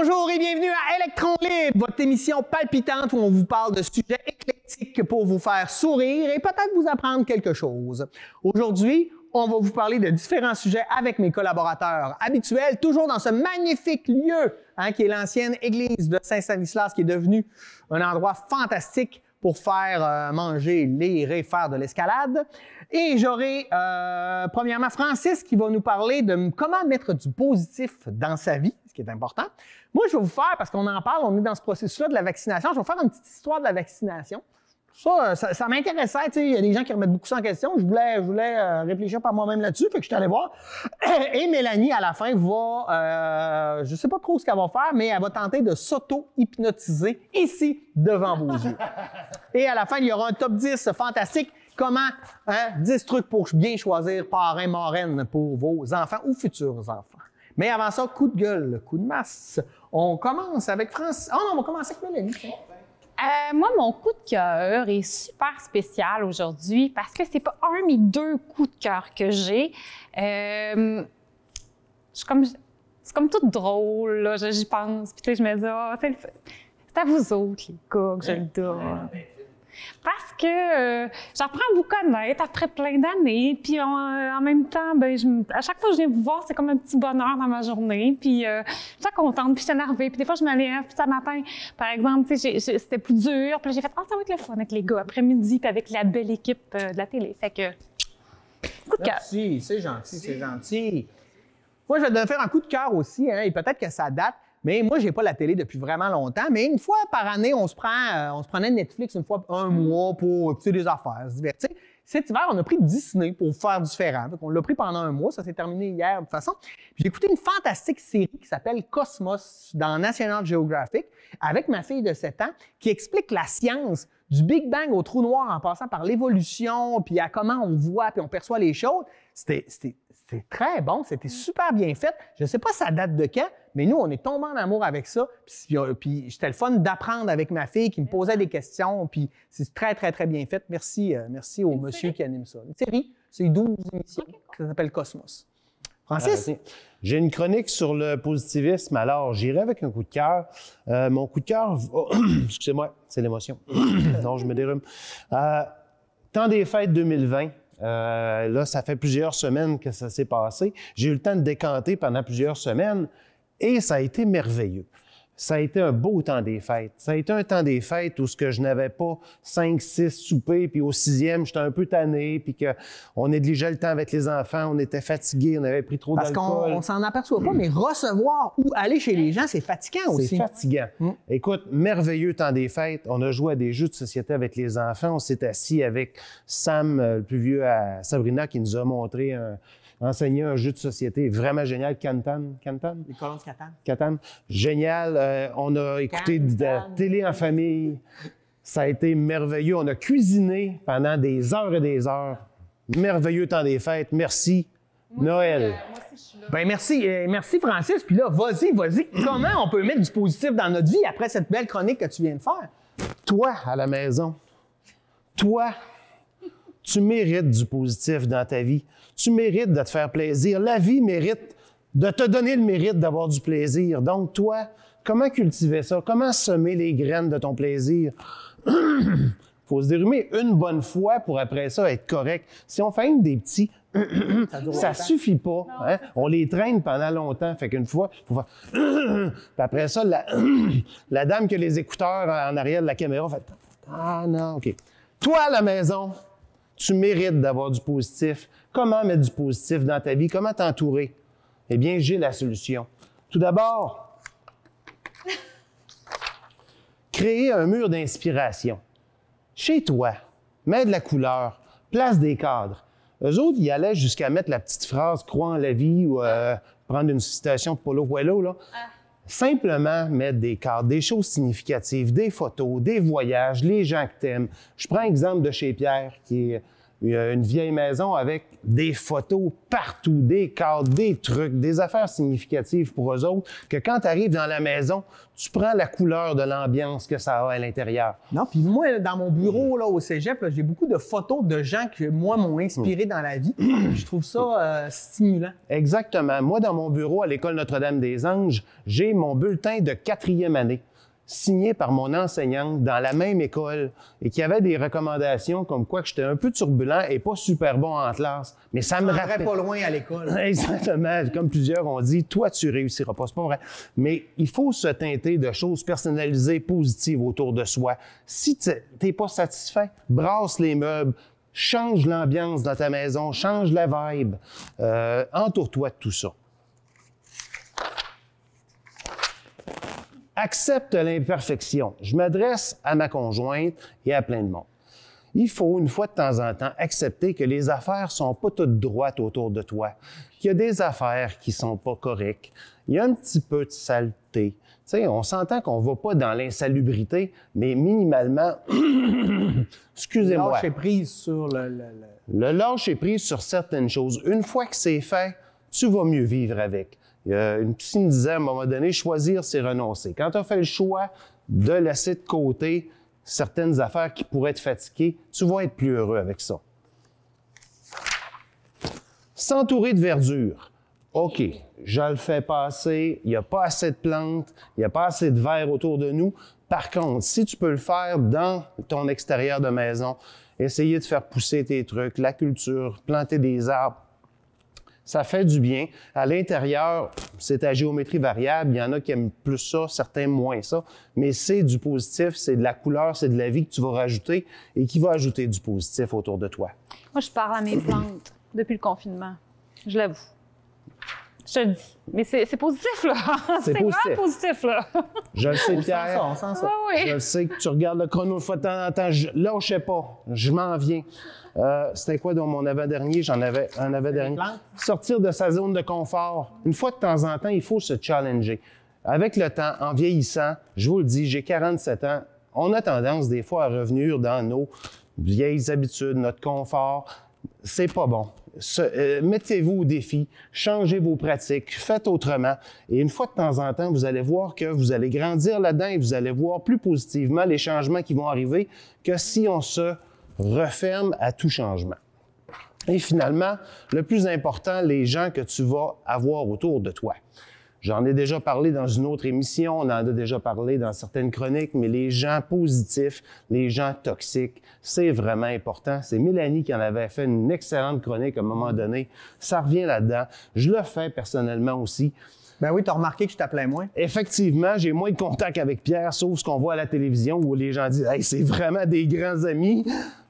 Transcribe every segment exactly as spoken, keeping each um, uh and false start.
Bonjour et bienvenue à Électron Libre, votre émission palpitante où on vous parle de sujets éclectiques pour vous faire sourire et peut-être vous apprendre quelque chose. Aujourd'hui, on va vous parler de différents sujets avec mes collaborateurs habituels, toujours dans ce magnifique lieu hein, qui est l'ancienne église de Saint-Stanislas, qui est devenu un endroit fantastique pour faire euh, manger, lire et faire de l'escalade. Et j'aurai euh, premièrement Francis qui va nous parler de comment mettre du positif dans sa vie, ce qui est important. Moi, je vais vous faire, parce qu'on en parle, on est dans ce processus-là de la vaccination, je vais vous faire une petite histoire de la vaccination. Ça, ça, ça m'intéressait, tu sais, il y a des gens qui remettent beaucoup ça en question. Je voulais, je voulais euh, réfléchir par moi-même là-dessus, fait que je suis allé voir. Et Mélanie, à la fin, va, euh, je sais pas trop ce qu'elle va faire, mais elle va tenter de s'auto-hypnotiser ici, devant vos yeux. Et à la fin, il y aura un top dix fantastique. Comment, hein, dix trucs pour bien choisir parrain, marraine pour vos enfants ou futurs enfants. Mais avant ça, coup de gueule, coup de masse. On commence avec France. Oh non, on va commencer avec Mélanie. Euh, moi, mon coup de cœur est super spécial aujourd'hui parce que c'est pas un, mais deux coups de cœur que j'ai. Euh, c'est comme, c'est comme tout drôle, là, j'y pense. Puis tu sais, je me dis, oh, c'est, le... c'est à vous autres, les gars, que je le donne. Parce que euh, j'apprends à vous connaître après plein d'années, puis en, en même temps, ben, je, à chaque fois que je viens vous voir, c'est comme un petit bonheur dans ma journée, puis euh, je suis contente, puis je suis énervée, puis des fois je me lève, puis ce matin, par exemple, tu sais, c'était plus dur, puis j'ai fait « Ah, ça va être le fun avec les gars, après-midi, puis avec la belle équipe euh, de la télé », fait que, coup de cœur. Merci, c'est gentil, c'est gentil. Moi, je vais te faire un coup de cœur aussi, hein, et peut-être que ça date. Mais moi, j'ai pas la télé depuis vraiment longtemps. Mais une fois par année, on se prend, euh, on se prenait Netflix une fois un mois pour écouter des affaires, se divertir. Cet hiver, on a pris Disney pour faire différent. On l'a pris pendant un mois. Ça s'est terminé hier de toute façon. J'ai écouté une fantastique série qui s'appelle Cosmos dans National Geographic avec ma fille de sept ans qui explique la science du Big Bang au trou noir en passant par l'évolution, puis à comment on voit, puis on perçoit les choses. C'était, c'était, c'était très bon. C'était super bien fait. Je ne sais pas ça date de quand, mais nous, on est tombés en amour avec ça. Puis, puis c'était le fun d'apprendre avec ma fille qui me posait des questions. Puis c'est très, très, très bien fait. Merci, euh, merci au monsieur série qui anime ça. Une série, c'est douze émissions. Okay. Ça s'appelle Cosmos. Francis? Euh, J'ai une chronique sur le positivisme. Alors, j'irai avec un coup de cœur. Euh, mon coup de cœur... Oh, excusez-moi, c'est l'émotion. Non, je me dérume. Euh, temps des fêtes deux mille vingt. Euh, là, ça fait plusieurs semaines que ça s'est passé. J'ai eu le temps de décanter pendant plusieurs semaines. Et ça a été merveilleux. Ça a été un beau temps des fêtes. Ça a été un temps des fêtes où ce que je n'avais pas cinq, six soupers, puis au sixième, j'étais un peu tanné, puis qu'on négligeait le temps avec les enfants, on était fatigués, on avait pris trop d'alcool. Parce qu'on on s'en aperçoit pas, mais recevoir ou aller chez les gens, c'est fatigant aussi. C'est fatigant. Mm. Écoute, merveilleux temps des fêtes. On a joué à des jeux de société avec les enfants. On s'est assis avec Sam, le plus vieux, à Sabrina, qui nous a montré un... enseigner un jeu de société vraiment génial. Cantan. Cantan? Les colons de Catan. Catan. Génial. Euh, on a écouté Cantan. De la télé en famille. Ça a été merveilleux. On a cuisiné pendant des heures et des heures. Merveilleux temps des fêtes. Merci. Moi, Noël. Euh, moi aussi, je suis là. Ben merci, euh, merci Francis. Puis là, vas-y, vas-y. Comment on peut mettre du positif dans notre vie après cette belle chronique que tu viens de faire? Toi, à la maison, toi, tu mérites du positif dans ta vie. Tu mérites de te faire plaisir. La vie mérite de te donner le mérite d'avoir du plaisir. Donc, toi, comment cultiver ça? Comment semer les graines de ton plaisir? Il faut se dérumer une bonne fois pour après ça être correct. Si on fait une des petits, ça ne suffit pas. Hein? On les traîne pendant longtemps. Fait qu'une fois, il faut faire... Puis après ça, la... la dame qui a les écouteurs en arrière de la caméra fait... Ah non, OK. Toi, à la maison, tu mérites d'avoir du positif. Comment mettre du positif dans ta vie? Comment t'entourer? Eh bien, j'ai la solution. Tout d'abord, créer un mur d'inspiration. Chez toi, mets de la couleur, place des cadres. Eux autres, ils allaient jusqu'à mettre la petite phrase « crois en la vie » ou euh, prendre une citation de Paulo Coelho, là. Simplement mettre des cadres, des choses significatives, des photos, des voyages, les gens que t'aimes. Je prends l'exemple de chez Pierre, qui est une vieille maison avec des photos partout, des cadres, des trucs, des affaires significatives pour eux autres, que quand tu arrives dans la maison, tu prends la couleur de l'ambiance que ça a à l'intérieur. Non, puis moi, dans mon bureau là, au cégep, là, j'ai beaucoup de photos de gens qui, moi, m'ont inspiré dans la vie. Je trouve ça euh, stimulant. Exactement. Moi, dans mon bureau à l'École Notre-Dame-des-Anges, j'ai mon bulletin de quatrième année, signé par mon enseignante dans la même école et qui avait des recommandations comme quoi que j'étais un peu turbulent et pas super bon en classe. Mais ça me rappelle... pas loin à l'école. Exactement. Comme plusieurs ont dit, toi, tu réussiras pas. C'est pas vrai. Mais il faut se teinter de choses personnalisées, positives autour de soi. Si t'es pas satisfait, brasse les meubles, change l'ambiance dans ta maison, change la vibe. Euh, entoure-toi de tout ça. Accepte l'imperfection. Je m'adresse à ma conjointe et à plein de monde. Il faut, une fois de temps en temps, accepter que les affaires sont pas toutes droites autour de toi, qu'il y a des affaires qui sont pas correctes, il y a un petit peu de saleté. Tu sais, on s'entend qu'on va pas dans l'insalubrité, mais minimalement, excusez-moi. Lâcher prise sur le... le, le... Le lâcher prise sur certaines choses. Une fois que c'est fait, tu vas mieux vivre avec. Il y a une piscine disait à un moment donné, choisir, c'est renoncer. Quand tu as fait le choix de laisser de côté certaines affaires qui pourraient te fatiguer, tu vas être plus heureux avec ça. S'entourer de verdure. OK, je le fais passer, il n'y a pas assez de plantes, il n'y a pas assez de verre autour de nous. Par contre, si tu peux le faire dans ton extérieur de maison, essayer de faire pousser tes trucs, la culture, planter des arbres, ça fait du bien. À l'intérieur, c'est à géométrie variable. Il y en a qui aiment plus ça, certains moins ça. Mais c'est du positif, c'est de la couleur, c'est de la vie que tu vas rajouter et qui va ajouter du positif autour de toi. Moi, je parle à mes plantes depuis le confinement. Je l'avoue. Je te le dis. Mais c'est positif, là. C'est vraiment positif, là. Je le sais, Pierre. On sent ça, on sent ça. Oui, oui. Je le sais que tu regardes le chrono de fois de temps en temps. Je lâchais pas. Je m'en viens. Euh, C'était quoi dans mon avant-dernier? J'en avais un avant-dernier. Sortir de sa zone de confort. Une fois de temps en temps, il faut se challenger. Avec le temps, en vieillissant, je vous le dis, j'ai quarante-sept ans, on a tendance des fois à revenir dans nos vieilles habitudes, notre confort. C'est pas bon. Euh, mettez-vous au défi, changez vos pratiques, faites autrement. Et une fois de temps en temps, vous allez voir que vous allez grandir là-dedans et vous allez voir plus positivement les changements qui vont arriver que si on se referme à tout changement. Et finalement, le plus important, les gens que tu vas avoir autour de toi. J'en ai déjà parlé dans une autre émission, on en a déjà parlé dans certaines chroniques, mais les gens positifs, les gens toxiques, c'est vraiment important. C'est Mélanie qui en avait fait une excellente chronique à un moment donné. Ça revient là-dedans. Je le fais personnellement aussi. Ben oui, tu as remarqué que je t'appelais moins. Effectivement, j'ai moins de contact avec Pierre, sauf ce qu'on voit à la télévision où les gens disent « Hey, c'est vraiment des grands amis ».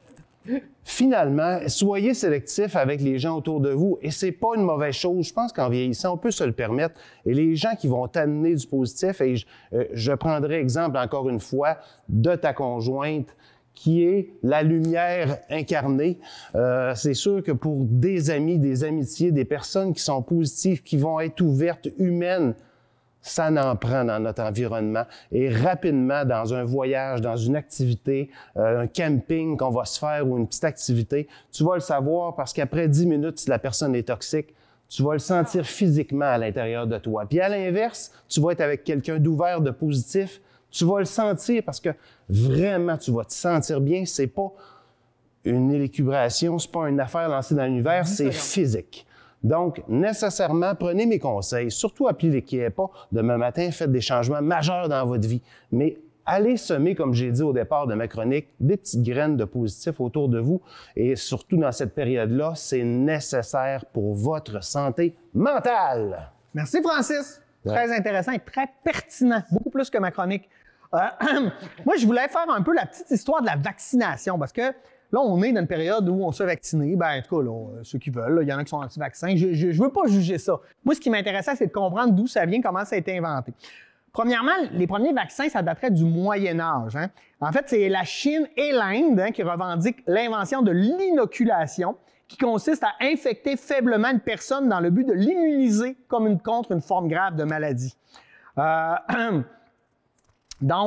Finalement, soyez sélectifs avec les gens autour de vous et c'est pas une mauvaise chose. Je pense qu'en vieillissant, on peut se le permettre. Et les gens qui vont t'amener du positif, et je, euh, je prendrai exemple encore une fois de ta conjointe qui est la lumière incarnée. Euh, c'est sûr que pour des amis, des amitiés, des personnes qui sont positives, qui vont être ouvertes, humaines, ça n'en prend dans notre environnement. Et rapidement, dans un voyage, dans une activité, euh, un camping qu'on va se faire ou une petite activité, tu vas le savoir parce qu'après dix minutes, si la personne est toxique, tu vas le sentir physiquement à l'intérieur de toi. Puis à l'inverse, tu vas être avec quelqu'un d'ouvert, de positif, tu vas le sentir parce que vraiment, tu vas te sentir bien. C'est pas une élucubration, c'est pas une affaire lancée dans l'univers, c'est physique. Donc, nécessairement, prenez mes conseils, surtout appliquez-les pas. Demain matin, faites des changements majeurs dans votre vie. Mais allez semer, comme j'ai dit au départ de ma chronique, des petites graines de positif autour de vous. Et surtout dans cette période-là, c'est nécessaire pour votre santé mentale. Merci, Francis. Ouais. Très intéressant et très pertinent. Beaucoup plus que ma chronique. Euh, moi, je voulais faire un peu la petite histoire de la vaccination parce que là, on est dans une période où on se fait vacciner. Ben, en tout cas, là, ceux qui veulent, il y en a qui sont anti-vaccins. Je ne veux pas juger ça. Moi, ce qui m'intéressait, c'est de comprendre d'où ça vient, comment ça a été inventé. Premièrement, les premiers vaccins, ça daterait du Moyen Âge. Hein. En fait, c'est la Chine et l'Inde hein, qui revendiquent l'invention de l'inoculation, qui consiste à infecter faiblement une personne dans le but de l'immuniser comme une, contre une forme grave de maladie. Euh, donc,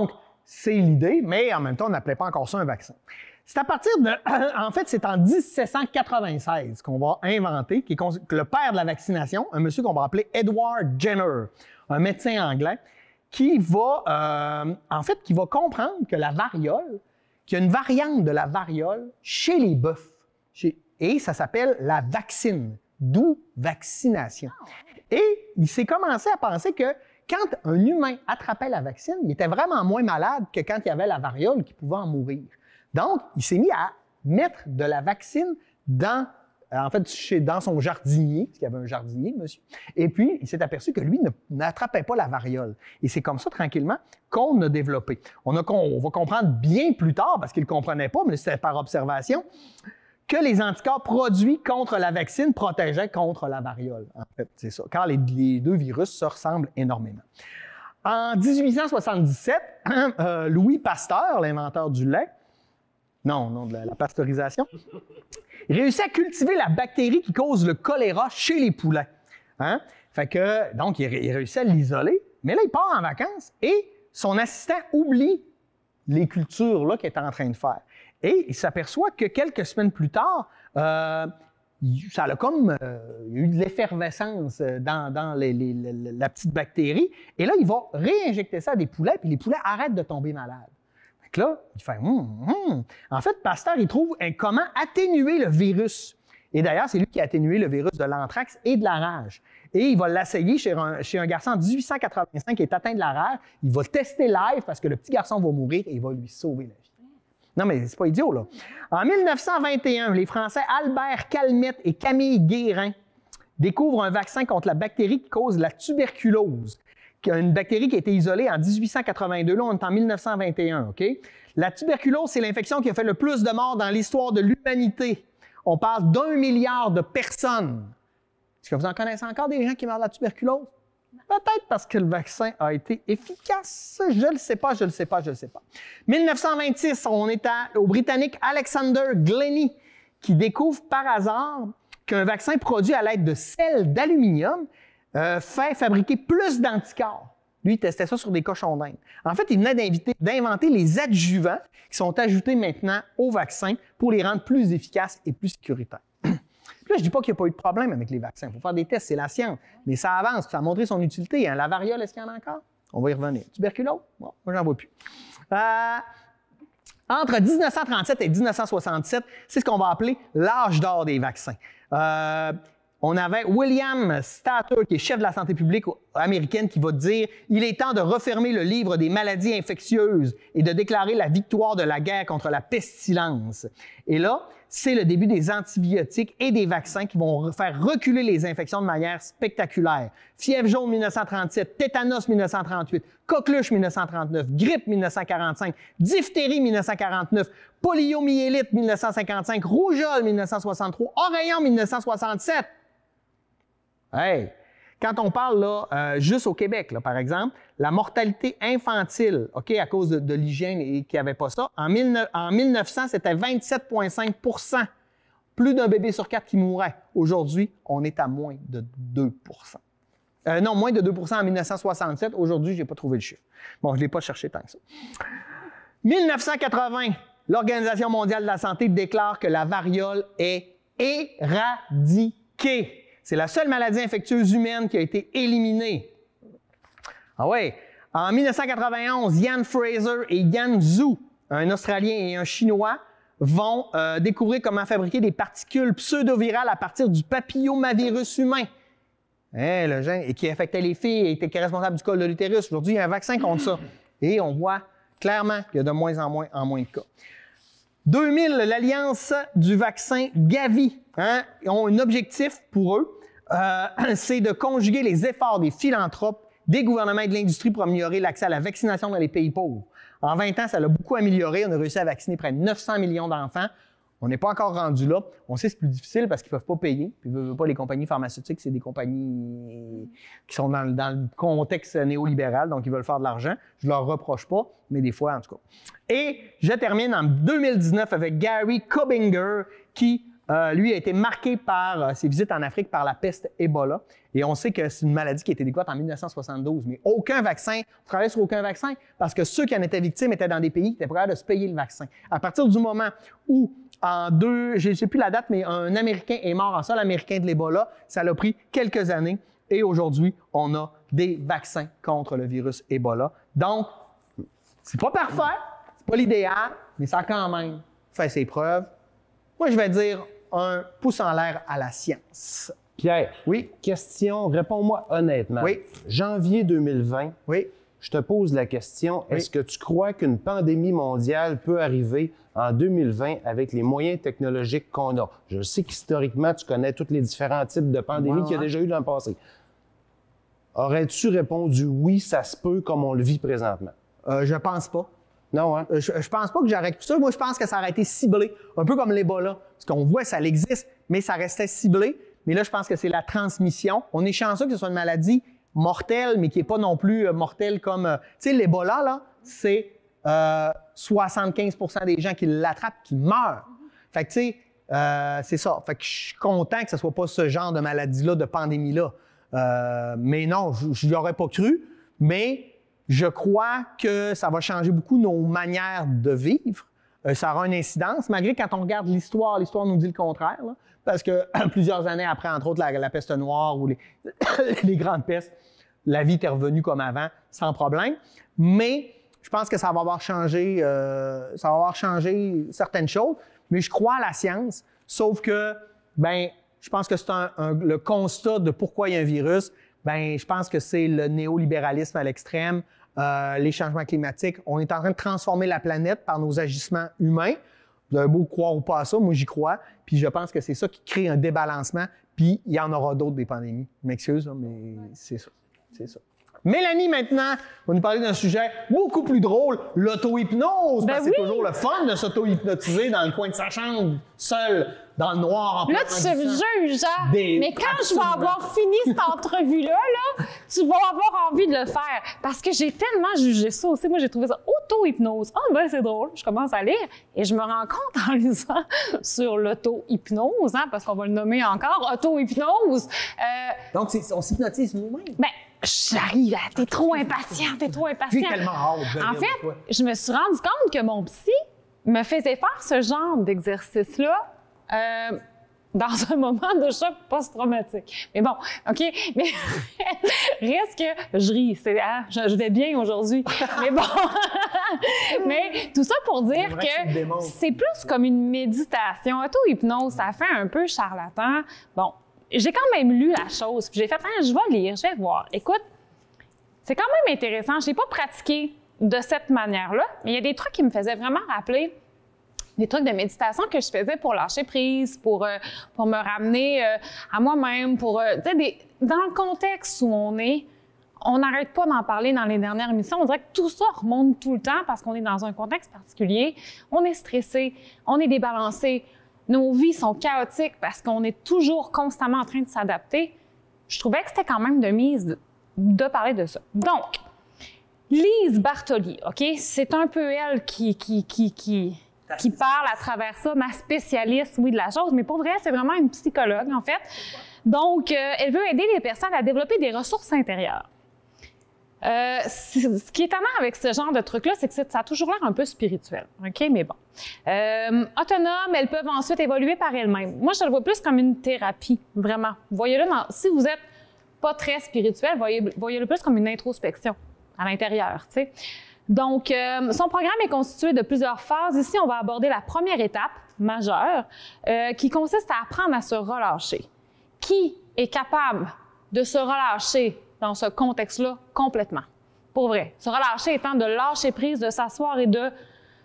c'est l'idée, mais en même temps, on n'appelait pas encore ça un vaccin. C'est à partir de... En fait, c'est en dix-sept cent quatre-vingt-seize qu'on va inventer, qui est le père de la vaccination, un monsieur qu'on va appeler Edward Jenner, un médecin anglais, qui va, euh, en fait, qui va comprendre que la variole, qu'il y a une variante de la variole chez les bœufs. Chez, et ça s'appelle la vaccine, d'où vaccination. Et il s'est commencé à penser que quand un humain attrapait la vaccine, il était vraiment moins malade que quand il y avait la variole qui pouvait en mourir. Donc, il s'est mis à mettre de la vaccine dans, en fait, chez, dans son jardinier, parce qu'il y avait un jardinier, monsieur. Et puis, il s'est aperçu que lui ne, n'attrapait pas la variole. Et c'est comme ça, tranquillement, qu'on a développé. On, a, on va comprendre bien plus tard, parce qu'il ne comprenait pas, mais c'était par observation, que les anticorps produits contre la vaccine protégeaient contre la variole. En fait, c'est ça, car les, les deux virus se ressemblent énormément. En dix-huit cent soixante-dix-sept, euh, Louis Pasteur, l'inventeur du lait, non, non, de la, la pasteurisation, réussit à cultiver la bactérie qui cause le choléra chez les poulets. Hein? Fait que, donc, il, il réussit à l'isoler, mais là, il part en vacances et son assistant oublie les cultures là qu'il est en train de faire. Et il s'aperçoit que quelques semaines plus tard, euh, ça a comme euh, il y a eu de l'effervescence dans, dans les, les, les, la petite bactérie. Et là, il va réinjecter ça à des poulets, puis les poulets arrêtent de tomber malades. Fait que là, il fait hum, hum. En fait, Pasteur, il trouve un, comment atténuer le virus. Et d'ailleurs, c'est lui qui a atténué le virus de l'anthrax et de la rage. Et il va l'essayer chez un, chez un garçon en dix-huit cent quatre-vingt-cinq qui est atteint de la rage. Il va tester live parce que le petit garçon va mourir et il va lui sauver la vie. Non, mais c'est pas idiot, là. En mille neuf cent vingt et un, les Français Albert Calmette et Camille Guérin découvrent un vaccin contre la bactérie qui cause la tuberculose. Une bactérie qui a été isolée en dix-huit cent quatre-vingt-deux. Là, on est en mille neuf cent vingt et un, OK? La tuberculose, c'est l'infection qui a fait le plus de morts dans l'histoire de l'humanité. On parle d'un milliard de personnes. Est-ce que vous en connaissez encore des gens qui meurent de la tuberculose? Peut-être parce que le vaccin a été efficace. Je ne le sais pas, je ne le sais pas, je ne le sais pas. mille neuf cent vingt-six, on est à, au Britannique Alexander Glennie qui découvre par hasard qu'un vaccin produit à l'aide de sel d'aluminium euh, fait fabriquer plus d'anticorps. Lui, il testait ça sur des cochons d'Inde. En fait, il venait d'inventer les adjuvants qui sont ajoutés maintenant au vaccin pour les rendre plus efficaces et plus sécuritaires. Puis là, je ne dis pas qu'il n'y a pas eu de problème avec les vaccins. Il faut faire des tests, c'est la science. Mais ça avance, ça a montré son utilité. Hein. La variole, est-ce qu'il y en a encore? On va y revenir. Tuberculose? Bon, moi, j'en vois plus. Euh, entre dix-neuf cent trente-sept et dix-neuf cent soixante-sept, c'est ce qu'on va appeler l'âge d'or des vaccins. Euh, on avait William Statter, qui est chef de la santé publique américaine, qui va dire « Il est temps de refermer le livre des maladies infectieuses et de déclarer la victoire de la guerre contre la pestilence. » Et là, c'est le début des antibiotiques et des vaccins qui vont faire reculer les infections de manière spectaculaire. Fièvre jaune mille neuf cent trente-sept, tétanos mille neuf cent trente-huit, coqueluche mille neuf cent trente-neuf, grippe mille neuf cent quarante-cinq, diphtérie mille neuf cent quarante-neuf, poliomyélite mille neuf cent cinquante-cinq, rougeole mille neuf cent soixante-trois, oreillon mille neuf cent soixante-sept. Hey! Quand on parle là, euh, juste au Québec, là, par exemple, la mortalité infantile, OK, à cause de, de l'hygiène et qu'il n'y avait pas ça, en, mille, en mille neuf cents, c'était vingt-sept virgule cinq pour cent. Plus d'un bébé sur quatre qui mourait. Aujourd'hui, on est à moins de deux pour cent. Euh, non, moins de deux pour cent en mille neuf cent soixante-sept. Aujourd'hui, je n'ai pas trouvé le chiffre. Bon, je ne l'ai pas cherché tant que ça. mille neuf cent quatre-vingts, l'Organisation mondiale de la santé déclare que la variole est éradiquée. C'est la seule maladie infectieuse humaine qui a été éliminée. Ah ouais. En mille neuf cent quatre-vingt-onze, Ian Fraser et Yan Zhu, un Australien et un Chinois, vont euh, découvrir comment fabriquer des particules pseudovirales à partir du papillomavirus humain. Hein, le gène et qui affectait les filles et était responsable du col de l'utérus. Aujourd'hui, il y a un vaccin contre ça. Et on voit clairement qu'il y a de moins en moins en moins de cas. deux mille, l'Alliance du vaccin Gavi, hein, ont un objectif pour eux, euh, c'est de conjuguer les efforts des philanthropes, des gouvernements et de l'industrie pour améliorer l'accès à la vaccination dans les pays pauvres. En vingt ans, ça l'a beaucoup amélioré. On a réussi à vacciner près de neuf cents millions d'enfants. On n'est pas encore rendu là. On sait que c'est plus difficile parce qu'ils ne peuvent pas payer. Puis, ils veulent pas, les compagnies pharmaceutiques, c'est des compagnies qui sont dans, dans le contexte néolibéral, donc ils veulent faire de l'argent. Je ne leur reproche pas, mais des fois, en tout cas. Et je termine en deux mille dix-neuf avec Gary Kobinger, qui Euh, lui a été marqué par euh, ses visites en Afrique par la peste Ebola. Et on sait que c'est une maladie qui a été découverte en mille neuf cent soixante-douze. Mais aucun vaccin, on travaillait sur aucun vaccin parce que ceux qui en étaient victimes étaient dans des pays qui étaient prêts de se payer le vaccin. À partir du moment où, en deux, je ne sais plus la date, mais un Américain est mort, un seul Américain de l'Ebola, ça l'a pris quelques années. Et aujourd'hui, on a des vaccins contre le virus Ebola. Donc, c'est pas parfait, c'est pas l'idéal, mais ça a quand même fait ses preuves. Moi, je vais dire un pouce en l'air à la science. Pierre, Oui. question, réponds-moi honnêtement. Oui. Janvier deux mille vingt, Oui. je te pose la question, Oui. est-ce que tu crois qu'une pandémie mondiale peut arriver en deux mille vingt avec les moyens technologiques qu'on a? Je sais qu'historiquement, tu connais tous les différents types de pandémies Ouais, qu'il y a ouais. déjà eu dans le passé. Aurais-tu répondu oui, ça se peut comme on le vit présentement? Euh, je pense pas. Non, hein? Euh, Je, je pense pas que j'aurais pu ça. Moi, je pense que ça aurait été ciblé, un peu comme l'Ebola. Parce qu'on voit, ça existe, mais ça restait ciblé. Mais là, je pense que c'est la transmission. On est chanceux que ce soit une maladie mortelle, mais qui n'est pas non plus euh, mortelle comme... euh, tu sais, l'Ebola, là, c'est euh, soixante-quinze pour cent des gens qui l'attrapent qui meurent. Fait que, tu sais, euh, c'est ça. Fait que je suis content que ce soit pas ce genre de maladie-là, de pandémie-là. Euh, mais non, je n'y aurais pas cru. Mais je crois que ça va changer beaucoup nos manières de vivre. Euh, ça aura une incidence, malgré quand on regarde l'histoire, l'histoire nous dit le contraire. Là, parce que plusieurs années après, entre autres la, la peste noire ou les, les grandes pestes, la vie est revenue comme avant, sans problème. Mais je pense que ça va avoir changé, euh, ça va avoir changé certaines choses. Mais je crois à la science, sauf que, ben, je pense que c'est un, un, le constat de pourquoi il y a un virus. Ben, je pense que c'est le néolibéralisme à l'extrême, euh, les changements climatiques. On est en train de transformer la planète par nos agissements humains. Vous avez beau croire ou pas à ça, moi j'y crois. Puis je pense que c'est ça qui crée un débalancement. Puis il y en aura d'autres des pandémies. Je m'excuse, mais c'est ça. C'est ça. Mélanie, maintenant, va nous parler d'un sujet beaucoup plus drôle, l'auto-hypnose. Ben parce que oui. c'est toujours le fun de s'auto-hypnotiser dans le coin de sa chambre, seul, dans le noir, en Là, plein tu te juges, hein? Des- Mais quand je absolument. vais avoir fini cette entrevue-là, là, tu vas avoir envie de le faire. Parce que j'ai tellement jugé ça aussi. Moi, j'ai trouvé ça auto-hypnose. Ah, ben, c'est drôle. Je commence à lire et je me rends compte en lisant sur l'auto-hypnose, hein, parce qu'on va le nommer encore, auto-hypnose. Euh, Donc, c'est- on s'hypnotise nous-mêmes. ben, j'arrive à... T'es trop impatient, t'es trop impatient. J'ai tellement hâte de En lire de fait, toi. je me suis rendu compte que mon psy me faisait faire ce genre d'exercice-là euh, dans un moment de choc post-traumatique. Mais bon, OK, mais reste que je ris, c'est, hein, je, je vais bien aujourd'hui. Mais bon, mais tout ça pour dire J'aimerais que tu me que démontres. c'est plus comme une méditation. Auto-hypnose, ça fait un peu charlatan. Bon, j'ai quand même lu la chose, puis j'ai fait, ah, je vais lire, je vais voir. Écoute, c'est quand même intéressant. Je l'ai pas pratiqué de cette manière-là, mais il y a des trucs qui me faisaient vraiment rappeler des trucs de méditation que je faisais pour lâcher prise, pour, euh, pour me ramener euh, à moi-même, pour, euh, tu sais, des- dans le contexte où on est, on n'arrête pas d'en parler dans les dernières émissions. On dirait que tout ça remonte tout le temps parce qu'on est dans un contexte particulier. On est stressé, on est débalancé, nos vies sont chaotiques parce qu'on est toujours constamment en train de s'adapter. Je trouvais que c'était quand même de mise de, de parler de ça. Donc, Lise Bartoli, OK? C'est un peu elle qui, qui, qui, qui, qui parle à travers ça, ma spécialiste, oui, de la chose, mais pour vrai, c'est vraiment une psychologue, en fait. Donc, euh, elle veut aider les personnes à développer des ressources intérieures. Euh, c- ce qui est étonnant avec ce genre de truc-là, c'est que c'est- ça a toujours l'air un peu spirituel, OK? Mais bon. Euh, autonomes, elles peuvent ensuite évoluer par elles-mêmes. Moi, je le vois plus comme une thérapie, vraiment. Voyez-le dans... Si vous êtes pas très spirituel, voyez, voyez-le plus comme une introspection à l'intérieur, tu sais. Donc, euh, son programme est constitué de plusieurs phases. Ici, on va aborder la première étape majeure euh, qui consiste à apprendre à se relâcher. Qui est capable de se relâcher dans ce contexte-là complètement? Pour vrai. Se relâcher étant de lâcher prise, de s'asseoir et de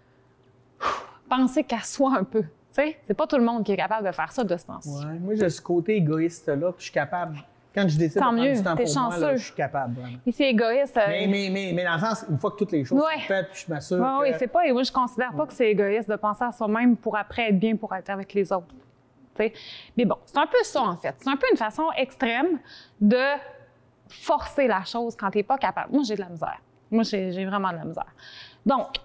penser qu'à soi un peu. Tu sais, c'est pas tout le monde qui est capable de faire ça de ce temps-ci. Ouais, moi, j'ai ce côté égoïste-là, puis je suis capable. Quand je décide Tant de prendre mieux, du temps t'es pour moi, là, chanceux. je suis capable, vraiment. Et c'est égoïste. euh, Mais, mais, mais, mais dans le sens, une fois que toutes les choses Ouais. sont faites, puis je m'assure Ouais, que... oui, c'est pas. Et moi, je considère pas que c'est égoïste de penser à soi-même pour après être bien pour être avec les autres. T'sais. Mais bon, c'est un peu ça, en fait. C'est un peu une façon extrême de forcer la chose quand t'es pas capable. Moi, j'ai de la misère. Moi, j'ai j'ai vraiment de la misère. Donc,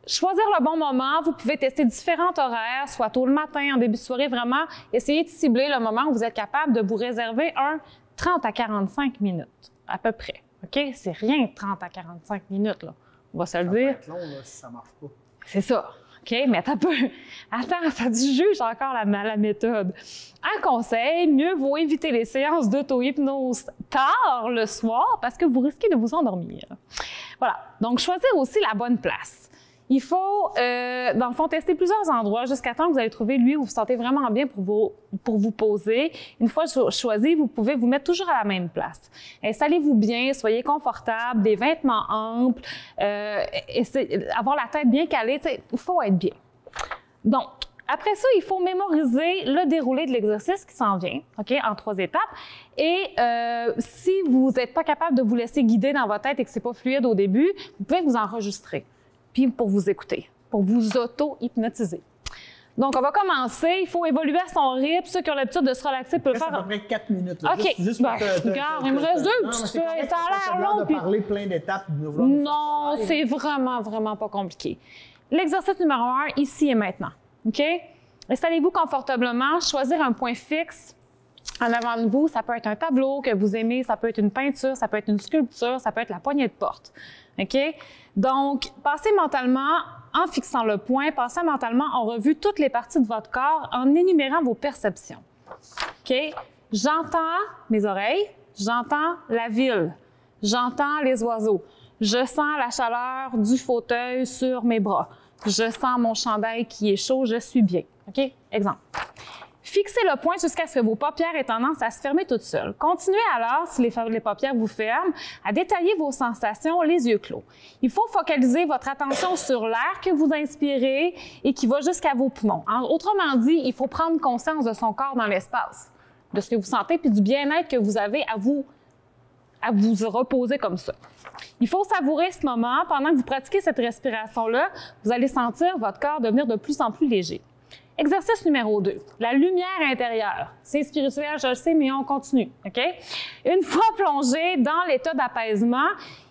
choisir le bon moment, vous pouvez tester différents horaires, soit tôt le matin, en début de soirée, vraiment. Essayez de cibler le moment où vous êtes capable de vous réserver un trente à quarante-cinq minutes, à peu près. OK? C'est rien, trente à quarante-cinq minutes, là. On va se le Ça dire. va être long, là, si ça marche pas. C'est ça. OK? Mais attends un peu. Attends, ça dit juge encore la, la méthode. Un conseil, mieux vaut éviter les séances d'auto-hypnose tard le soir parce que vous risquez de vous endormir. Voilà. Donc, choisir aussi la bonne place. Il faut, euh, dans le fond, tester plusieurs endroits jusqu'à temps que vous allez trouver lui où vous vous sentez vraiment bien pour vous, pour vous poser. Une fois cho choisi, vous pouvez vous mettre toujours à la même place. Installez-vous bien, soyez confortable, des vêtements amples, euh, avoir la tête bien calée, il faut être bien. Donc, après ça, il faut mémoriser le déroulé de l'exercice qui s'en vient, OK, en trois étapes. Et euh, si vous n'êtes pas capable de vous laisser guider dans votre tête et que c'est pas fluide au début, vous pouvez vous enregistrer. Puis pour vous écouter, pour vous auto-hypnotiser. Donc, on va commencer. Il faut évoluer à son rythme. Ceux qui ont l'habitude de se relaxer peuvent faire... à peu près quatre minutes. Là. OK. Juste, juste ben, pour te, te, regarde, te, il me reste te, deux non, petites mais feuilles. Ça a l'air long. long. de Puis... parler plein d'étapes. Non, c'est vraiment, vraiment pas compliqué. L'exercice numéro un, ici et maintenant. OK? Installez-vous confortablement. Choisir un point fixe en avant de vous. Ça peut être un tableau que vous aimez. Ça peut être une peinture. Ça peut être une sculpture. Ça peut être la poignée de porte. OK? Donc, passez mentalement, en fixant le point, passez mentalement en revue toutes les parties de votre corps en énumérant vos perceptions. OK? J'entends mes oreilles, j'entends la ville, j'entends les oiseaux, je sens la chaleur du fauteuil sur mes bras, je sens mon chandail qui est chaud, je suis bien. OK? Exemple. Fixez le point jusqu'à ce que vos paupières aient tendance à se fermer toutes seules. Continuez alors, si les, les paupières vous ferment, à détailler vos sensations les yeux clos. Il faut focaliser votre attention sur l'air que vous inspirez et qui va jusqu'à vos poumons. En, autrement dit, il faut prendre conscience de son corps dans l'espace, de ce que vous sentez puis du bien-être que vous avez à vous, à vous reposer comme ça. Il faut savourer ce moment. Pendant que vous pratiquez cette respiration-là, vous allez sentir votre corps devenir de plus en plus léger. Exercice numéro deux, la lumière intérieure. C'est spirituel, je le sais, mais on continue, OK? Une fois plongé dans l'état d'apaisement,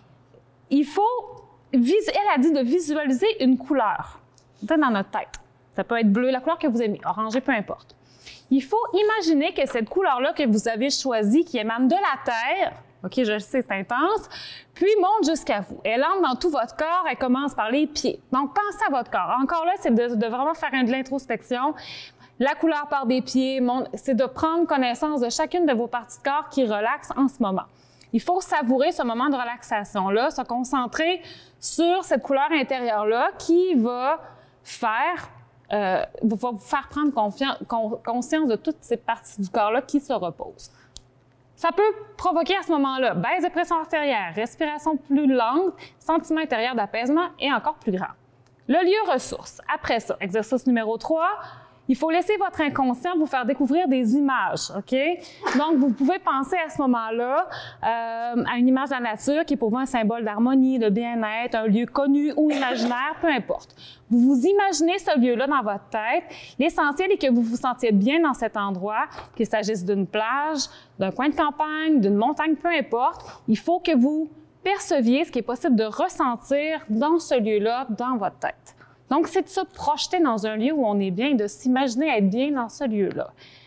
il faut, elle a dit de visualiser une couleur dans notre tête. Ça peut être bleu, la couleur que vous aimez, orangé, peu importe. Il faut imaginer que cette couleur-là que vous avez choisie, qui émane de la terre, OK, je le sais, c'est intense, puis monte jusqu'à vous. Elle entre dans tout votre corps, elle commence par les pieds. Donc, pensez à votre corps. Encore là, c'est de, de vraiment faire de l'introspection. La couleur part des pieds, c'est de prendre connaissance de chacune de vos parties de corps qui relaxent en ce moment. Il faut savourer ce moment de relaxation-là, se concentrer sur cette couleur intérieure-là qui va faire, euh, va vous faire prendre con, conscience de toutes ces parties du corps-là qui se reposent. Ça peut provoquer à ce moment-là baisse de pression artérielle, respiration plus lente, sentiment intérieur d'apaisement et encore plus grand. Le lieu ressource. Après ça, exercice numéro trois, il faut laisser votre inconscient vous faire découvrir des images, OK? Donc, vous pouvez penser à ce moment-là euh, à une image de la nature qui est pour vous un symbole d'harmonie, de bien-être, un lieu connu ou imaginaire, peu importe. Vous vous imaginez ce lieu-là dans votre tête. L'essentiel est que vous vous sentiez bien dans cet endroit, qu'il s'agisse d'une plage, d'un coin de campagne, d'une montagne, peu importe. Il faut que vous perceviez ce qui est possible de ressentir dans ce lieu-là, dans votre tête. Donc, c'est de se projeter dans un lieu où on est bien, de s'imaginer être bien dans ce lieu-là.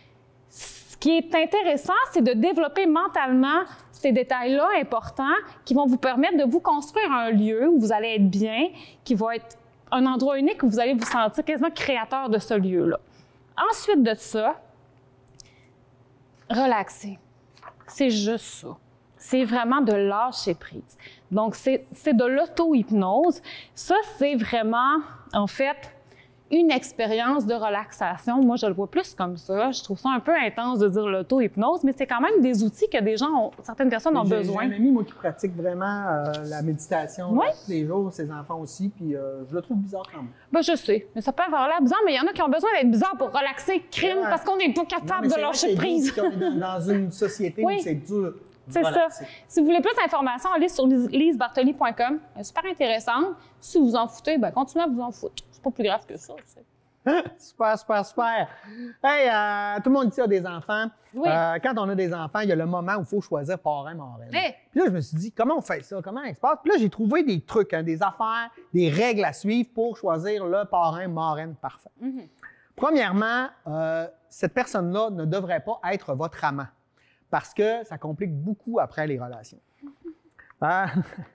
Ce qui est intéressant, c'est de développer mentalement ces détails-là importants qui vont vous permettre de vous construire un lieu où vous allez être bien, qui va être un endroit unique où vous allez vous sentir quasiment créateur de ce lieu-là. Ensuite de ça, relaxer. C'est juste ça. C'est vraiment de lâcher prise. Donc, c'est de l'auto-hypnose. Ça, c'est vraiment, en fait, une expérience de relaxation. Moi, je le vois plus comme ça. Je trouve ça un peu intense de dire l'auto-hypnose, mais c'est quand même des outils que des gens, ont, certaines personnes ont besoin. J'ai un ami, moi, qui pratique vraiment euh, la méditation oui. là, tous les jours, ses enfants aussi, puis euh, je le trouve bizarre quand même. Ben, je sais, mais ça peut avoir l'air bizarre, mais il y en a qui ont besoin d'être bizarre pour relaxer, crime, ouais. parce qu'on n'est pas capable non, de lâcher prise. On est dans, dans une société oui. où c'est dur. C'est ça. Si vous voulez plus d'informations, allez sur lise bartoli point com. Elle est super intéressante. Si vous en foutez, ben continuez à vous en foutre. C'est pas plus grave que ça. Tu sais. Super, super, super. Hey, euh, tout le monde ici a des enfants. Oui. Euh, quand on a des enfants, il y a le moment où il faut choisir parrain, marraine. Hey. Puis là, je me suis dit, comment on fait ça? Comment ça se passe? Puis là, j'ai trouvé des trucs, hein, des affaires, des règles à suivre pour choisir le parrain, marraine parfait. Mm-hmm. Premièrement, euh, cette personne-là ne devrait pas être votre amant parce que ça complique beaucoup après les relations. Euh,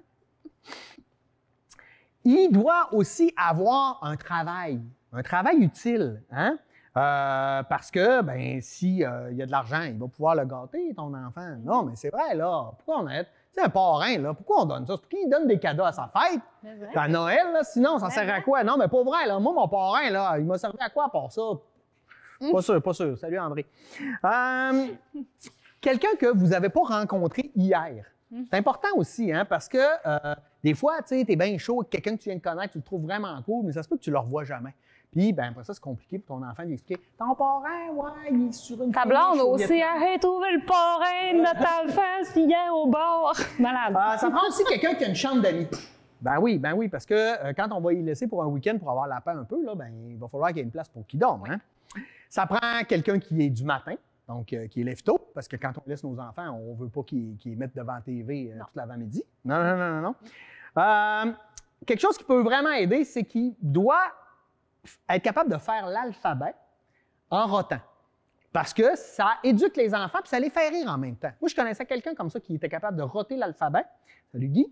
il doit aussi avoir un travail, un travail utile, hein? Euh, parce que, ben, s'il euh, y a de l'argent, il va pouvoir le gâter, ton enfant. Non, mais c'est vrai, là. Pourquoi on a... C'est un parrain, là. Pourquoi on donne ça? C'est pour qu'il donne des cadeaux à sa fête, à Noël, là. Sinon, ça sert à quoi? Non, mais pas vrai, là. Moi, mon parrain, là, il m'a servi à quoi pour ça? Mm. Pas sûr, pas sûr. Salut, André. Euh, quelqu'un que vous n'avez pas rencontré hier. Mm. C'est important aussi, hein, parce que euh, des fois, tu sais, t'es bien chaud, quelqu'un que tu viens de connaître, tu le trouves vraiment cool, mais ça se peut que tu le revois jamais. Puis, ben, après ça, c'est compliqué pour ton enfant d'expliquer. Ton parrain, ouais, il est sur une. Ta blonde aussi, arrête, trouver le parrain de notre enfant hier au bord. Malade. Euh, ça prend aussi quelqu'un qui a une chambre d'amis. Ben oui, ben oui, parce que euh, quand on va y laisser pour un week-end pour avoir la paix un peu, là, ben, il va falloir qu'il y ait une place pour qu'il dorme. Hein? Ça prend quelqu'un qui est du matin, donc euh, qui est lève tôt, parce que quand on laisse nos enfants, on ne veut pas qu'ils qu'ils mettent devant la T V euh, toute l'avant-midi. Non, non, non, non, non. Euh, quelque chose qui peut vraiment aider, c'est qu'il doit être capable de faire l'alphabet en rotant. Parce que ça éduque les enfants, puis ça les fait rire en même temps. Moi, je connaissais quelqu'un comme ça qui était capable de roter l'alphabet. Salut, Guy.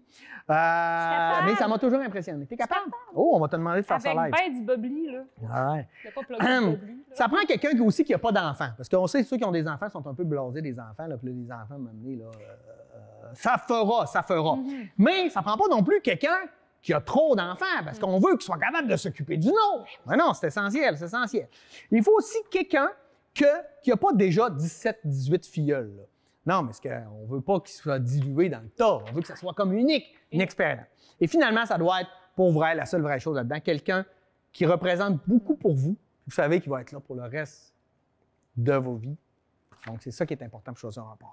Euh, mais ça m'a toujours impressionné. T'es capable? Oh, on va te demander de faire ça live. Avec ben du bubbly, là. Ouais. Il n'y a pas plugué de bubbly, là. Ça prend quelqu'un qui aussi qui n'a pas d'enfants. Parce qu'on sait que ceux qui ont des enfants sont un peu blasés des enfants. Là, puis là, les enfants, m'amener, là, euh, ça fera, ça fera. Mm-hmm. Mais ça prend pas non plus quelqu'un qui a trop d'enfants, parce qu'on veut qu'ils soient capables de s'occuper du nôtre. Mais non, c'est essentiel, c'est essentiel. Il faut aussi quelqu'un que, qui n'a pas déjà dix-sept, dix-huit filleuls. Là. Non, mais on ne veut pas qu'il soit dilué dans le tas. On veut que ça soit comme unique, une expérience. Et finalement, ça doit être, pour vrai, la seule vraie chose là-dedans, quelqu'un qui représente beaucoup pour vous. Vous savez qu'il va être là pour le reste de vos vies. Donc, c'est ça qui est important pour choisir un parrain.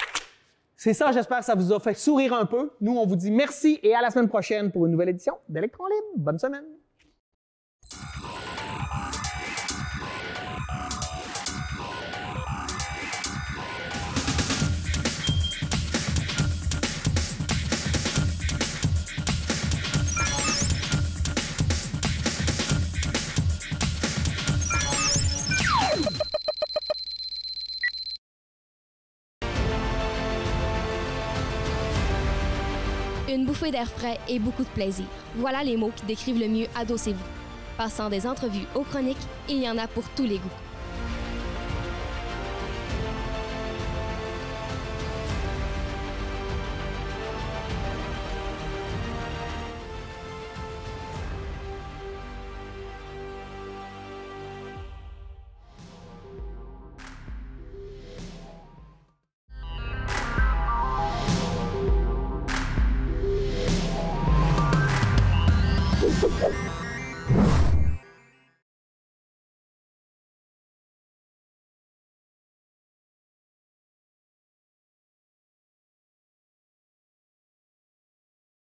C'est ça, j'espère que ça vous a fait sourire un peu. Nous, on vous dit merci et à la semaine prochaine pour une nouvelle édition d'Électron Libre. Bonne semaine! Une bouffée d'air frais et beaucoup de plaisir. Voilà les mots qui décrivent le mieux Adossez-vous. Passant des entrevues aux chroniques, il y en a pour tous les goûts.